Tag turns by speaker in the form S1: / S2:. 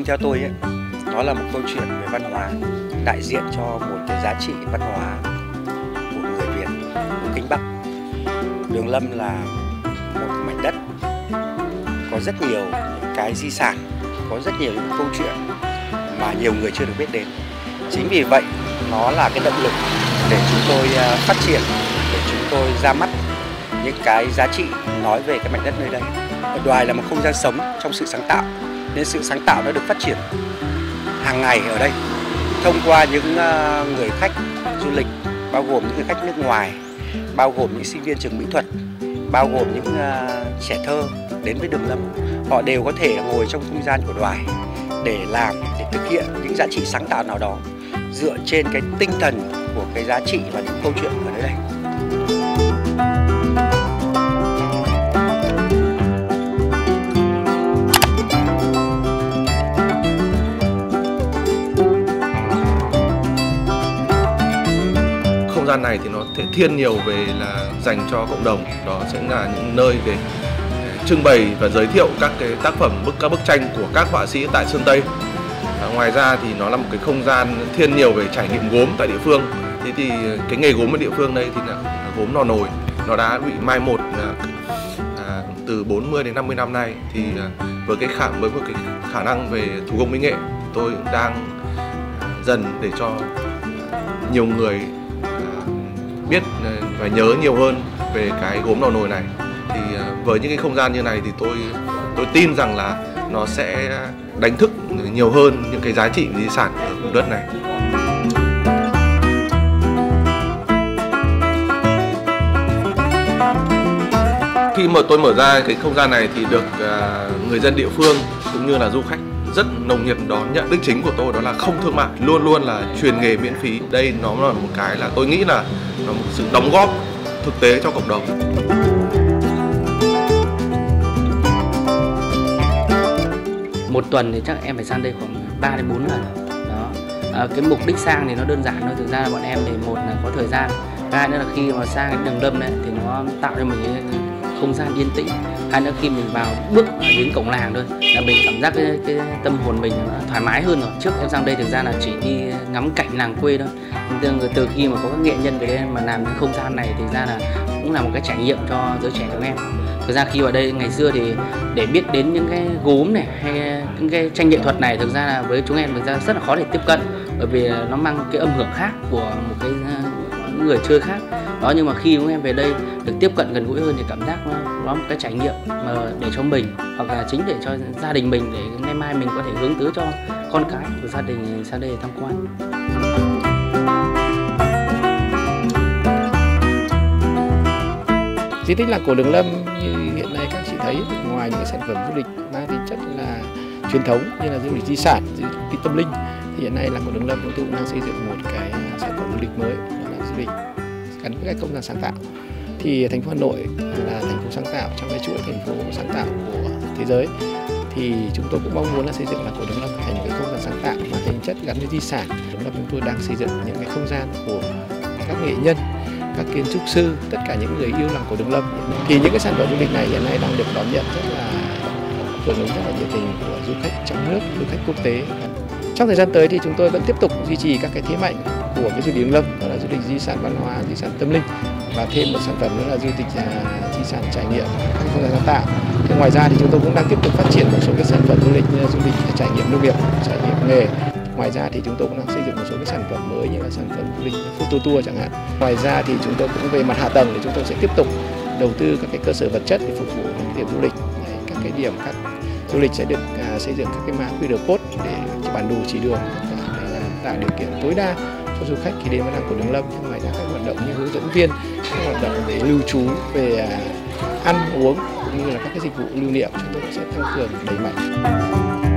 S1: theo tôi ấy, nó là một câu chuyện về văn hóa, đại diện cho một cái giá trị văn hóa của người Việt, của Kinh Bắc. Đường Lâm là một mảnh đất có rất nhiều những cái di sản, có rất nhiều những câu chuyện mà nhiều người chưa được biết đến. Chính vì vậy, nó là cái động lực để chúng tôi phát triển, để chúng tôi ra mắt những cái giá trị nói về cái mảnh đất nơi đây. Đoài là một không gian sống trong sự sáng tạo, nên sự sáng tạo nó được phát triển hàng ngày ở đây thông qua những người khách du lịch, bao gồm những người khách nước ngoài, bao gồm những sinh viên trường mỹ thuật, bao gồm những trẻ thơ đến với Đường Lâm. Họ đều có thể ngồi trong không gian của Đoài để làm, để thực hiện những giá trị sáng tạo nào đó dựa trên cái tinh thần của cái giá trị và những câu chuyện ở nơi đây.
S2: Không gian này thì nó thể thiên nhiều về là dành cho cộng đồng, đó sẽ là những nơi để trưng bày và giới thiệu các cái tác phẩm, các bức tranh của các họa sĩ tại Sơn Tây. Ngoài ra thì nó là một cái không gian thiên nhiều về trải nghiệm gốm tại địa phương. Thế thì cái nghề gốm ở địa phương đây thì là gốm lò nồi, nó đã bị mai một từ 40 đến 50 năm nay. Thì với một cái khả năng về thủ công mỹ nghệ, tôi đang dần để cho nhiều người biết và nhớ nhiều hơn về cái gốm lò nồi này. Thì với những cái không gian như này thì tôi tin rằng là nó sẽ đánh thức nhiều hơn những cái giá trị di sản ở vùng đất này. Khi mà tôi mở ra cái không gian này thì được người dân địa phương cũng như là du khách rất nồng nhiệt đón nhận. Đích chính của tôi đó là không thương mại, luôn luôn là truyền nghề miễn phí. Đây nó là một cái là tôi nghĩ là nó một sự đóng góp thực tế cho cộng đồng.
S3: Một tuần thì chắc em phải sang đây khoảng 3 đến 4 lần. Đó. Cái mục đích sang thì nó đơn giản thôi. Thực ra là bọn em thì một là có thời gian, hai nữa là khi mà sang cái Đường Lâm này thì nó tạo cho mình cái không gian yên tĩnh. Hai nữa khi mình bước đến cổng làng thôi là mình cảm giác cái tâm hồn mình nó thoải mái hơn rồi. Trước em sang đây thực ra là chỉ đi ngắm cảnh làng quê thôi. Từ khi mà có các nghệ nhân về đây mà làm cái không gian này thì ra là cũng là một cái trải nghiệm cho giới trẻ chúng em. Thực ra khi vào đây ngày xưa thì để biết đến những cái gốm này hay những cái tranh nghệ thuật này, thực ra là với chúng em thực ra rất là khó để tiếp cận, bởi vì nó mang cái âm hưởng khác của một cái người chơi khác đó. Nhưng mà khi chúng em về đây được tiếp cận gần gũi hơn thì cảm giác nó một cái trải nghiệm mà để cho mình hoặc là chính để cho gia đình mình, để ngày mai mình có thể hướng tới cho con cái của gia đình sang đây tham quan.
S4: Di tích làng cổ Đường Lâm như hiện nay các chị thấy, ngoài những sản phẩm du lịch mang tính chất là truyền thống như là du lịch di sản, du lịch tâm linh, thì hiện nay làng cổ Đường Lâm chúng tôi cũng đang xây dựng một cái sản phẩm du lịch mới, đó là du lịch gắn với các không gian sáng tạo. Thì thành phố Hà Nội là thành phố sáng tạo trong cái chuỗi thành phố sáng tạo của thế giới, thì chúng tôi cũng mong muốn là xây dựng làng cổ Đường Lâm thành một cái không gian sáng tạo mang tính chất gắn với di sản. Đường Lâm chúng tôi đang xây dựng những cái không gian của các nghệ nhân, các kiến trúc sư, tất cả những người yêu làng cổ Đường Lâm. Thì những cái sản phẩm du lịch này hiện nay đang được đón nhận rất là hưởng ứng rất là nhiệt tình của du khách trong nước, du khách quốc tế. Trong thời gian tới thì chúng tôi vẫn tiếp tục duy trì các cái thế mạnh của cái du lịch Đường Lâm, đó là du lịch di sản văn hóa, di sản tâm linh, và thêm một sản phẩm nữa là du lịch di sản trải nghiệm, các không gian sáng tạo. Thì ngoài ra thì chúng tôi cũng đang tiếp tục phát triển một số cái sản phẩm du lịch như là du lịch trải nghiệm nông nghiệp, trải nghiệm nghề. Ngoài ra thì chúng tôi cũng đang xây dựng một số cái sản phẩm mới như là sản phẩm du lịch photo tour chẳng hạn. Ngoài ra thì chúng tôi cũng về mặt hạ tầng thì chúng tôi sẽ tiếp tục đầu tư các cái cơ sở vật chất để phục vụ những điểm du lịch. Các cái điểm các du lịch sẽ được xây dựng các cái mã QR code để bản đồ chỉ đường, để tạo điều kiện tối đa cho du khách khi đến với làng cổ Đường Lâm. Ngoài ra các hoạt động như hướng dẫn viên, các hoạt động về lưu trú, về ăn uống cũng như là các cái dịch vụ lưu niệm chúng tôi sẽ tăng cường đẩy mạnh.